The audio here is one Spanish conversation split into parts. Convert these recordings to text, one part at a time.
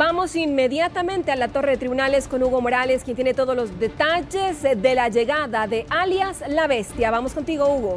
Vamos inmediatamente a la Torre de Tribunales con Hugo Morales, quien tiene todos los detalles de la llegada de alias La Bestia. Vamos contigo, Hugo.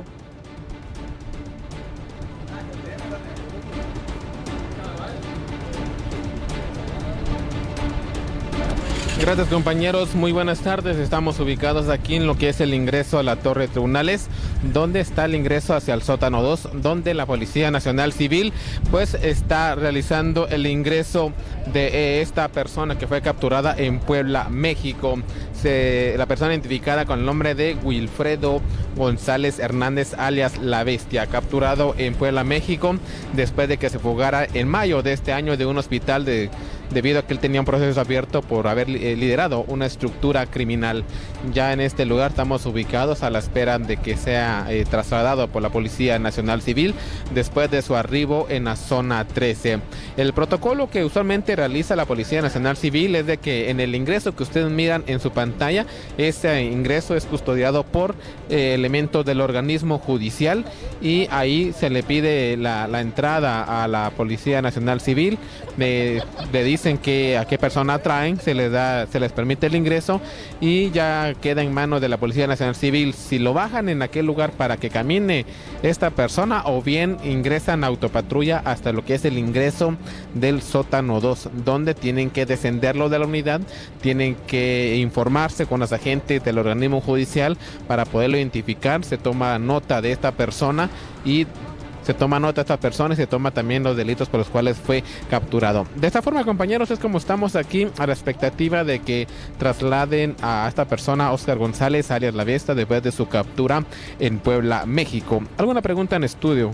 Gracias, compañeros, muy buenas tardes. Estamos ubicados aquí en lo que es el ingreso a la Torre de Tribunales, donde está el ingreso hacia el sótano 2, donde la Policía Nacional Civil pues está realizando el ingreso de esta persona que fue capturada en Puebla, México. La persona identificada con el nombre de Wilfredo González Hernández, alias La Bestia, capturado en Puebla, México, después de que se fugara en mayo de este año de un hospital debido a que él tenía un proceso abierto por haber liderado una estructura criminal. Ya en este lugar estamos ubicados a la espera de que sea trasladado por la Policía Nacional Civil después de su arribo en la zona 13. El protocolo que usualmente realiza la Policía Nacional Civil es de que en el ingreso que ustedes miran en su pantalla, ese ingreso es custodiado por elementos del organismo judicial, y ahí se le pide la entrada a la Policía Nacional Civil. Le dicen a qué persona traen, se les permite el ingreso y ya queda en manos de la Policía Nacional Civil si lo bajan en aquel lugar para que camine esta persona, o bien ingresan a autopatrulla hasta lo que es el ingreso del sótano 2, donde tienen que descenderlo de la unidad, tienen que informarse con los agentes del organismo judicial para poderlo identificar. Se toma nota de esta persona y se toma también los delitos por los cuales fue capturado. De esta forma, compañeros, es como estamos aquí a la expectativa de que trasladen a esta persona, Óscar González, alias La Bestia, después de su captura en Puebla, México. ¿Alguna pregunta en estudio?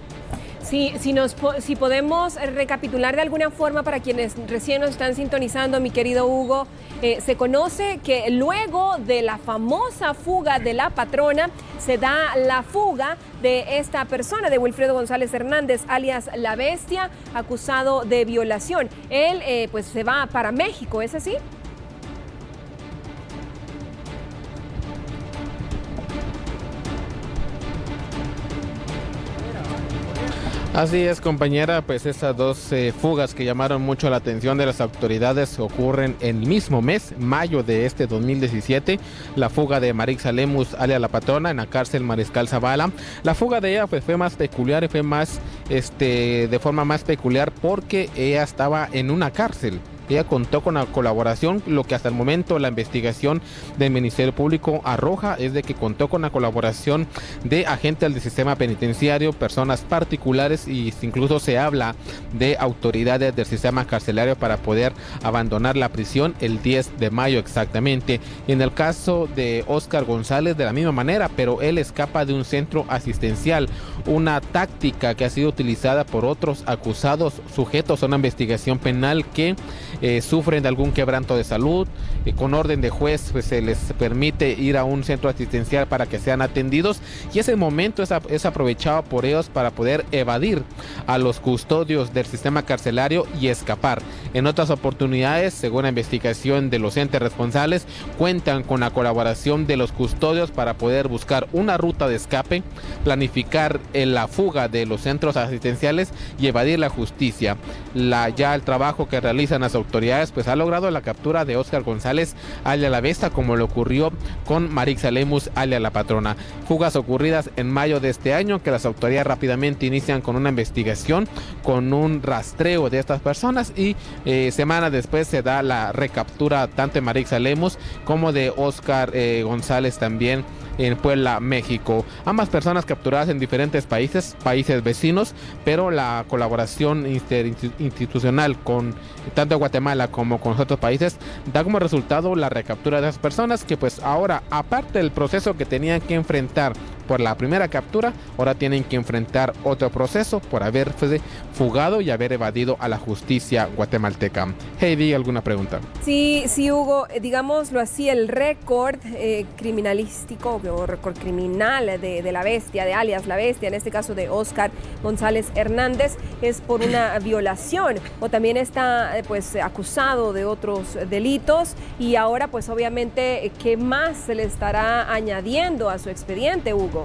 Sí, si podemos recapitular de alguna forma para quienes recién nos están sintonizando, mi querido Hugo, se conoce que luego de la famosa fuga de la patrona, se da la fuga de esta persona, de Wilfredo González Hernández, alias La Bestia, acusado de violación. Él pues se va para México, ¿es así? Así es, compañera, pues esas dos fugas que llamaron mucho la atención de las autoridades ocurren en el mismo mes, mayo de este 2017. La fuga de Marixa Lemus, alias La Patrona, en la cárcel Mariscal Zavala. La fuga de ella pues fue más peculiar y fue más, de forma más peculiar porque ella estaba en una cárcel. Ella contó con la colaboración, lo que hasta el momento la investigación del Ministerio Público arroja es de que contó con la colaboración de agentes del sistema penitenciario, personas particulares, y incluso se habla de autoridades del sistema carcelario para poder abandonar la prisión el 10 de mayo exactamente. En el caso de Óscar González, de la misma manera, pero él escapa de un centro asistencial, una táctica que ha sido utilizada por otros acusados sujetos a una investigación penal que sufren de algún quebranto de salud. Con orden de juez pues se les permite ir a un centro asistencial para que sean atendidos, y ese momento es aprovechado por ellos para poder evadir a los custodios del sistema carcelario y escapar. En otras oportunidades, según la investigación de los entes responsables, cuentan con la colaboración de los custodios para poder buscar una ruta de escape, planificar la fuga de los centros asistenciales y evadir la justicia. Ya el trabajo que realizan las autoridades pues ha logrado la captura de Óscar González, alias La Bestia, como le ocurrió con Marixa Lemus, alias La Patrona. Fugas ocurridas en mayo de este año, que las autoridades rápidamente inician con una investigación, con un rastreo de estas personas, y semanas después se da la recaptura tanto de Marixa Lemus como de Óscar González también en Puebla, México. Ambas personas capturadas en diferentes países vecinos, pero la colaboración interinstitucional con tanto Guatemala como con otros países da como resultado la recaptura de esas personas, que pues ahora, aparte del proceso que tenían que enfrentar por la primera captura, ahora tienen que enfrentar otro proceso por haberse fugado y haber evadido a la justicia guatemalteca. Heidi, ¿alguna pregunta? Sí, Hugo, digámoslo así, el récord criminalístico o récord criminal de La Bestia, de alias La Bestia, en este caso de Óscar González Hernández, es por una violación, o también está pues acusado de otros delitos, y ahora pues obviamente, ¿qué más se le estará añadiendo a su expediente, Hugo?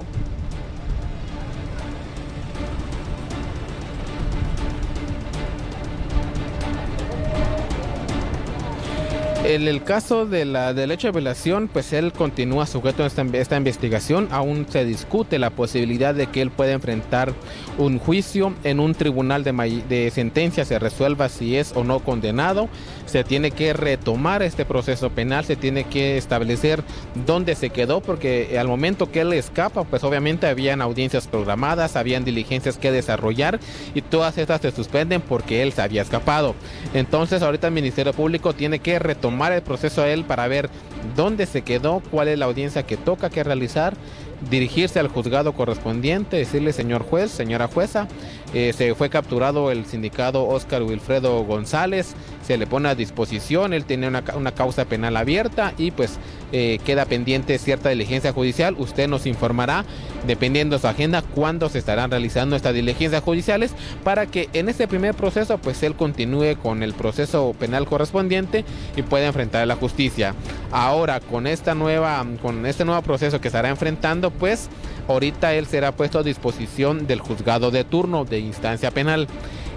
En el caso del hecho de violación, pues él continúa sujeto a esta investigación. Aún se discute la posibilidad de que él pueda enfrentar un juicio en un tribunal de sentencia, se resuelva si es o no condenado. Se tiene que retomar este proceso penal, se tiene que establecer dónde se quedó, porque al momento que él escapa, pues obviamente habían audiencias programadas, habían diligencias que desarrollar y todas estas se suspenden porque él se había escapado. Entonces ahorita el Ministerio Público tiene que retomar el proceso a él para ver dónde se quedó, cuál es la audiencia que toca que realizar, dirigirse al juzgado correspondiente, decirle: señor juez, señora jueza, se fue capturado el sindicado Óscar Wilfredo González, se le pone a disposición, él tiene una causa penal abierta y pues queda pendiente cierta diligencia judicial. Usted nos informará, dependiendo de su agenda, cuándo se estarán realizando estas diligencias judiciales para que en este primer proceso pues él continúe con el proceso penal correspondiente y pueda enfrentar a la justicia. Ahora con este nuevo proceso que estará enfrentando, pues ahorita él será puesto a disposición del juzgado de turno de instancia penal.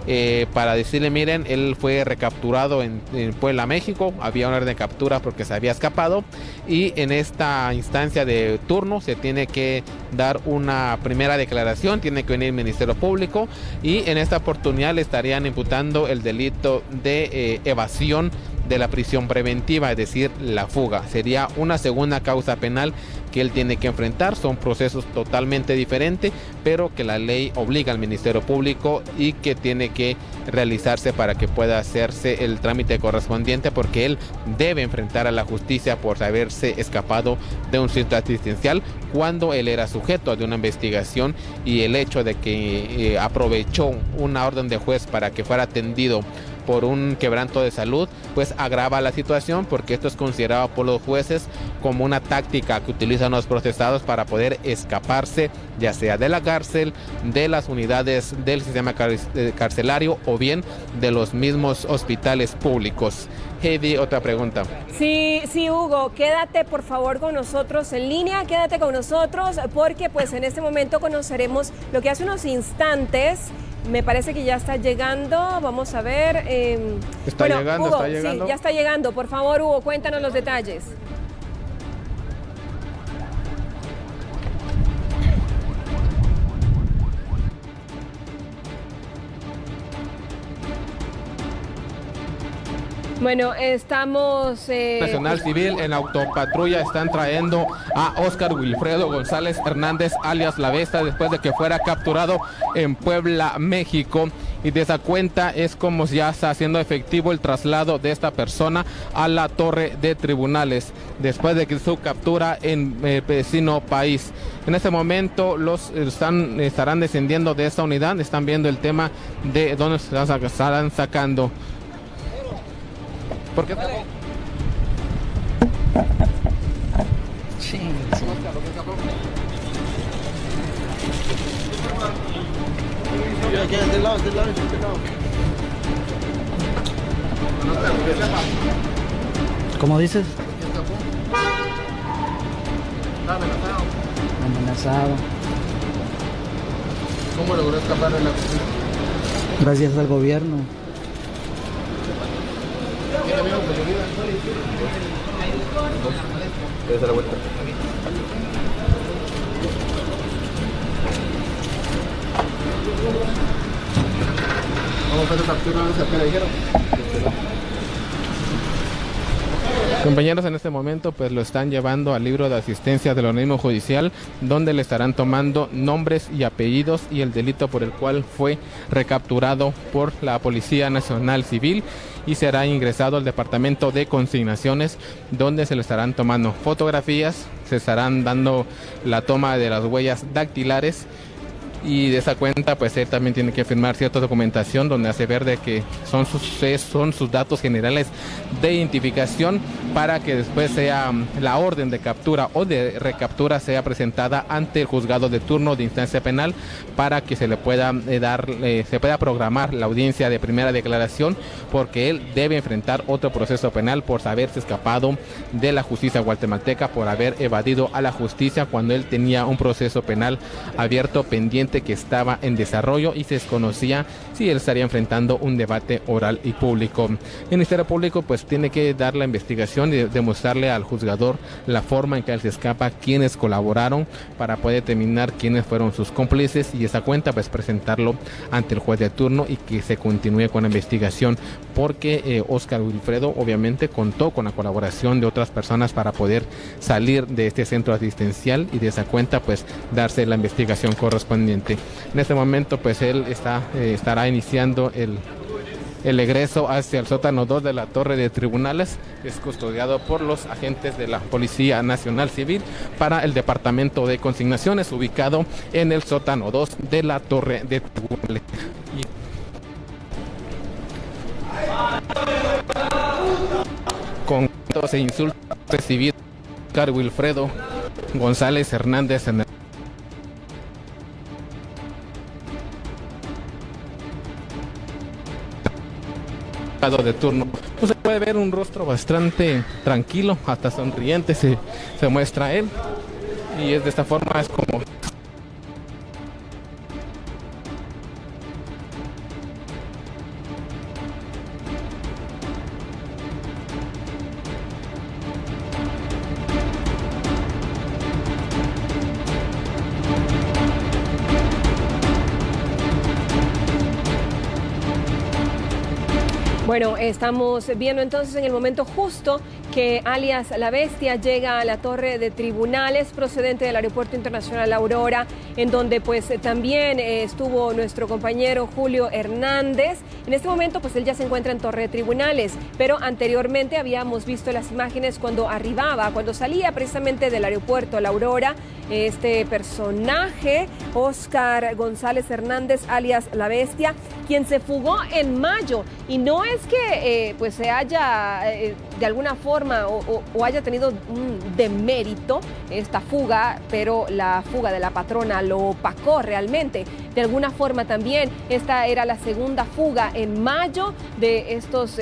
Para decirle: miren, él fue recapturado en Puebla, México, había una orden de captura porque se había escapado y en esta instancia de turno se tiene que dar una primera declaración, tiene que venir el Ministerio Público y en esta oportunidad le estarían imputando el delito de evasión de la prisión preventiva, es decir, la fuga. Sería una segunda causa penal que él tiene que enfrentar. Son procesos totalmente diferentes, pero que la ley obliga al Ministerio Público y que tiene que realizarse para que pueda hacerse el trámite correspondiente, porque él debe enfrentar a la justicia por haberse escapado de un centro asistencial cuando él era sujeto de una investigación, y el hecho de que aprovechó una orden de juez para que fuera atendido por un quebranto de salud, pues agrava la situación, porque esto es considerado por los jueces como una táctica que utilizan los procesados para poder escaparse, ya sea de la cárcel, de las unidades del sistema carcelario o bien de los mismos hospitales públicos. Heidi, otra pregunta. Sí, Hugo, quédate por favor con nosotros en línea, quédate con nosotros, porque pues en este momento conoceremos lo que hace unos instantes. Me parece que ya está llegando, vamos a ver. Está llegando, Hugo, está llegando. Sí, ya está llegando. Por favor, Hugo, cuéntanos los detalles. Bueno, estamos... Nacional Civil en autopatrulla están trayendo a Óscar Wilfredo González Hernández, alias La Bestia, después de que fuera capturado en Puebla, México. Y de esa cuenta es como ya está haciendo efectivo el traslado de esta persona a la torre de tribunales, después de que su captura en el vecino país. En este momento estarán descendiendo de esta unidad, están viendo el tema de dónde se estarán sacando. ¿Por qué? Sí. ¿Cómo dices? Amenazado. ¿Cómo logró escapar de la prisión? Gracias al gobierno. Debe la vuelta. ¿Cómo fue la captura? ¿Qué dijeron? Compañeros, en este momento pues lo están llevando al libro de asistencia del organismo judicial, donde le estarán tomando nombres y apellidos y el delito por el cual fue recapturado por la Policía Nacional Civil, y será ingresado al departamento de consignaciones, donde se le estarán tomando fotografías, se estarán dando la toma de las huellas dactilares, y de esa cuenta pues él también tiene que firmar cierta documentación donde hace ver de que son sus datos generales de identificación, para que después sea la orden de captura o de recaptura sea presentada ante el juzgado de turno de instancia penal, para que se le pueda se pueda programar la audiencia de primera declaración, porque él debe enfrentar otro proceso penal por haberse escapado de la justicia guatemalteca, por haber evadido a la justicia cuando él tenía un proceso penal abierto pendiente expediente que estaba en desarrollo y se desconocía si él estaría enfrentando un debate oral y público. El Ministerio Público pues tiene que dar la investigación y demostrarle al juzgador la forma en que él se escapa, quiénes colaboraron para poder determinar quiénes fueron sus cómplices y esa cuenta pues presentarlo ante el juez de turno y que se continúe con la investigación, porque Óscar Wilfredo obviamente contó con la colaboración de otras personas para poder salir de este centro asistencial y de esa cuenta pues darse la investigación correspondiente. En este momento pues él estará iniciando el egreso hacia el sótano 2 de la torre de tribunales. Es custodiado por los agentes de la Policía Nacional Civil para el departamento de consignaciones, ubicado en el sótano 2 de la torre de tribunales. Con gritos e insultos recibido Óscar Wilfredo González Hernández en el de turno. Pues se puede ver un rostro bastante tranquilo, hasta sonriente se muestra él, y es de esta forma es como Bueno, estamos viendo entonces en el momento justo que alias La Bestia llega a la torre de tribunales procedente del Aeropuerto Internacional Aurora, en donde pues también estuvo nuestro compañero Julio Hernández. En este momento pues él ya se encuentra en torre de tribunales, pero anteriormente habíamos visto las imágenes cuando salía precisamente del aeropuerto La Aurora, este personaje, Óscar González Hernández, alias La Bestia, quien se fugó en mayo, y no es que pues se haya de alguna forma o haya tenido un demérito esta fuga, pero la fuga de la patrona lo opacó realmente. De alguna forma también esta era la segunda fuga en mayo de estos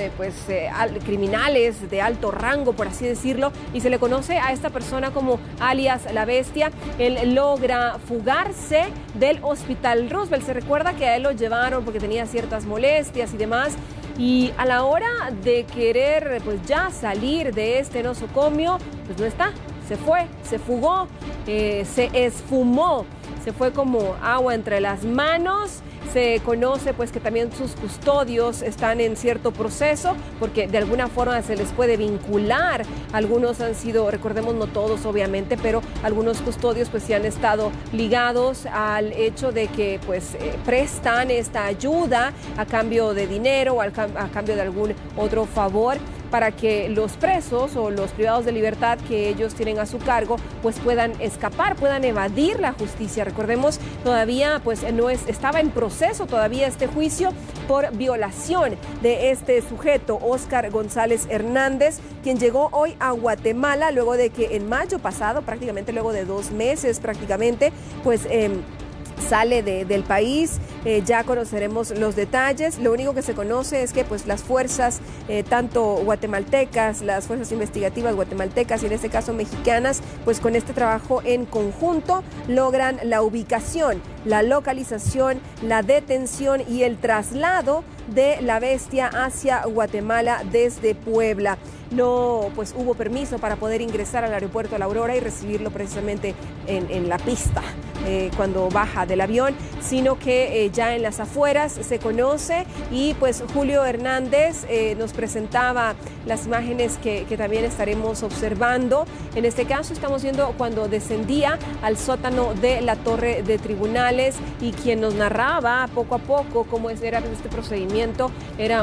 criminales de alto rango, por así decirlo, y se le conoce a esta persona como alias La Bestia. Él logra fugarse del Hospital Roosevelt. Se recuerda que a él lo llevaron porque tenía ciertas molestias y demás, y a la hora de querer pues ya salir de este nosocomio, pues no está, se fue, se fugó, se esfumó, se fue como agua entre las manos. Se conoce pues que también sus custodios están en cierto proceso, porque de alguna forma se les puede vincular. Algunos han sido, recordemos, no todos obviamente, pero algunos custodios pues sí han estado ligados al hecho de que pues prestan esta ayuda a cambio de dinero o a cambio de algún otro favor, para que los presos o los privados de libertad que ellos tienen a su cargo pues puedan escapar, puedan evadir la justicia. Recordemos, todavía pues estaba en proceso todavía este juicio por violación de este sujeto, Óscar González Hernández, quien llegó hoy a Guatemala luego de que en mayo pasado, prácticamente luego de 2 meses prácticamente, pues sale del país. Ya conoceremos los detalles. Lo único que se conoce es que pues las fuerzas tanto guatemaltecas, las fuerzas investigativas guatemaltecas y en este caso mexicanas, pues con este trabajo en conjunto logran la ubicación, la localización, la detención y el traslado de La Bestia hacia Guatemala desde Puebla. No pues hubo permiso para poder ingresar al aeropuerto La Aurora y recibirlo precisamente en la pista cuando baja del avión, sino que ya en las afueras se conoce, y pues Julio Hernández nos presentaba las imágenes que también estaremos observando. En este caso estamos viendo cuando descendía al sótano de la torre de tribunales, y quien nos narraba poco a poco cómo era este procedimiento era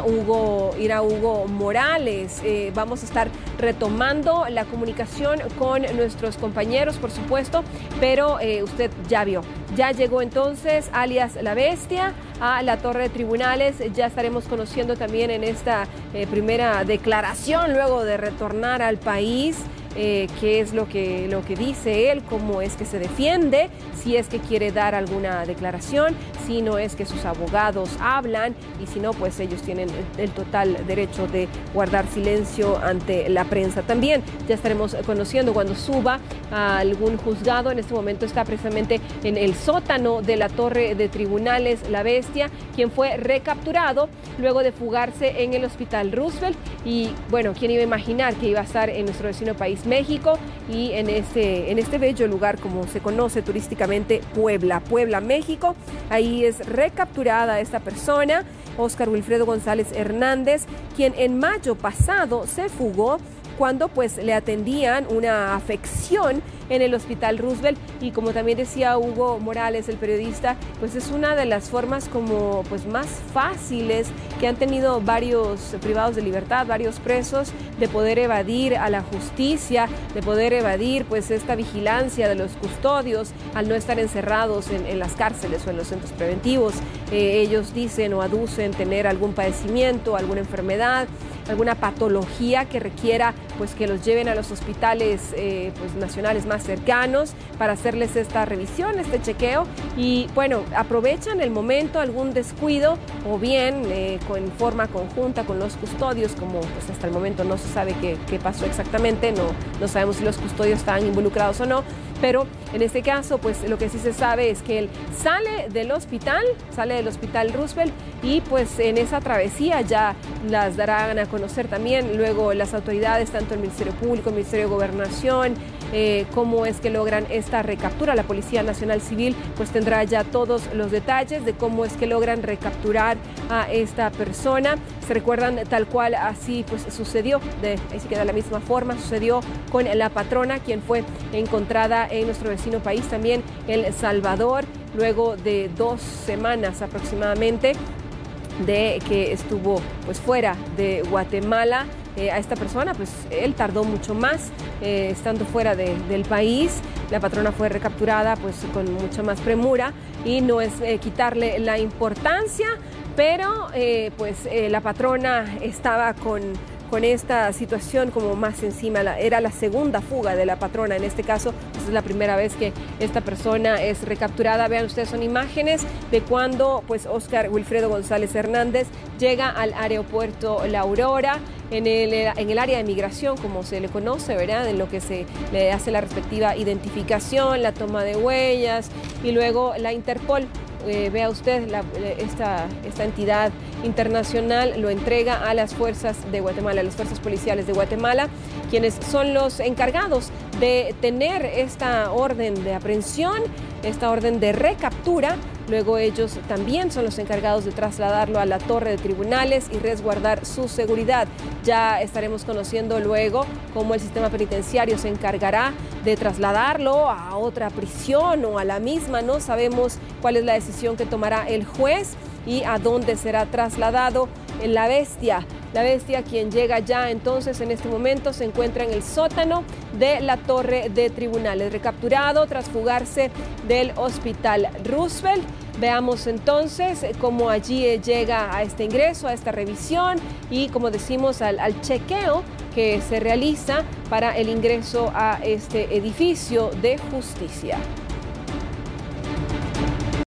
Hugo Morales. Vamos a estar retomando la comunicación con nuestros compañeros, por supuesto, pero usted ya vio, ya llegó entonces alias La Bestia a la torre de tribunales. Ya estaremos conociendo también en esta primera declaración luego de retornar al país qué es lo que dice él, cómo es que se defiende, si es que quiere dar alguna declaración, si no es que sus abogados hablan, y si no, pues ellos tienen el total derecho de guardar silencio ante la prensa. También ya estaremos conociendo cuando suba a algún juzgado. En este momento está precisamente en el sótano de la torre de tribunales La Bestia, quien fue recapturado luego de fugarse en el Hospital Roosevelt. Y bueno, ¿quién iba a imaginar que iba a estar en nuestro vecino país México y en este bello lugar, como se conoce turísticamente, Puebla, México? Ahí es recapturada esta persona, Óscar Wilfredo González Hernández, quien en mayo pasado se fugó cuando pues le atendían una afección en el Hospital Roosevelt. Y como también decía Hugo Morales, el periodista, pues es una de las formas como pues más fáciles que han tenido varios privados de libertad, varios presos, de poder evadir a la justicia, de poder evadir pues esta vigilancia de los custodios al no estar encerrados en las cárceles o en los centros preventivos. Ellos dicen o aducen tener algún padecimiento, alguna enfermedad, alguna patología que requiera pues que los lleven a los hospitales pues nacionales más cercanos para hacerles esta revisión, este chequeo. Y bueno, aprovechan el momento, algún descuido, o bien en forma conjunta con los custodios, como pues hasta el momento no se sabe qué pasó exactamente, no sabemos si los custodios estaban involucrados o no. Pero en este caso, pues lo que sí se sabe es que él sale del hospital Roosevelt, y pues en esa travesía ya las darán a conocer también luego las autoridades, tanto el Ministerio Público, el Ministerio de Gobernación, cómo es que logran esta recaptura. La Policía Nacional Civil pues tendrá ya todos los detalles de cómo es que logran recapturar a esta persona. Se recuerdan tal cual así pues sucedió, ahí sí queda la misma forma, sucedió con la patrona, quien fue encontrada en nuestro vecino país también, El Salvador, luego de 2 semanas aproximadamente de que estuvo pues fuera de Guatemala. A esta persona pues él tardó mucho más estando fuera del país. La patrona fue recapturada pues con mucha más premura, y no es quitarle la importancia, pero la patrona estaba con esta situación como más encima. Era la segunda fuga de la patrona. En este caso, pues es la primera vez que esta persona es recapturada. Vean ustedes, son imágenes de cuando pues Óscar Wilfredo González Hernández llega al aeropuerto La Aurora, en el área de migración, como se le conoce, ¿verdad? En lo que se le hace la respectiva identificación, la toma de huellas, y luego la Interpol. Vea usted, esta entidad internacional lo entrega a las fuerzas de Guatemala, a las fuerzas policiales de Guatemala, quienes son los encargados de tener esta orden de aprehensión, esta orden de recaptura. Luego ellos también son los encargados de trasladarlo a la torre de tribunales y resguardar su seguridad. Ya estaremos conociendo luego cómo el sistema penitenciario se encargará de trasladarlo a otra prisión o a la misma. No sabemos cuál es la decisión que tomará el juez y a dónde será trasladado La Bestia. La Bestia, quien llega ya entonces en este momento, se encuentra en el sótano de la torre de tribunales, recapturado tras fugarse del Hospital Roosevelt. Veamos entonces cómo allí llega a este ingreso, a esta revisión y, como decimos, al chequeo que se realiza para el ingreso a este edificio de justicia.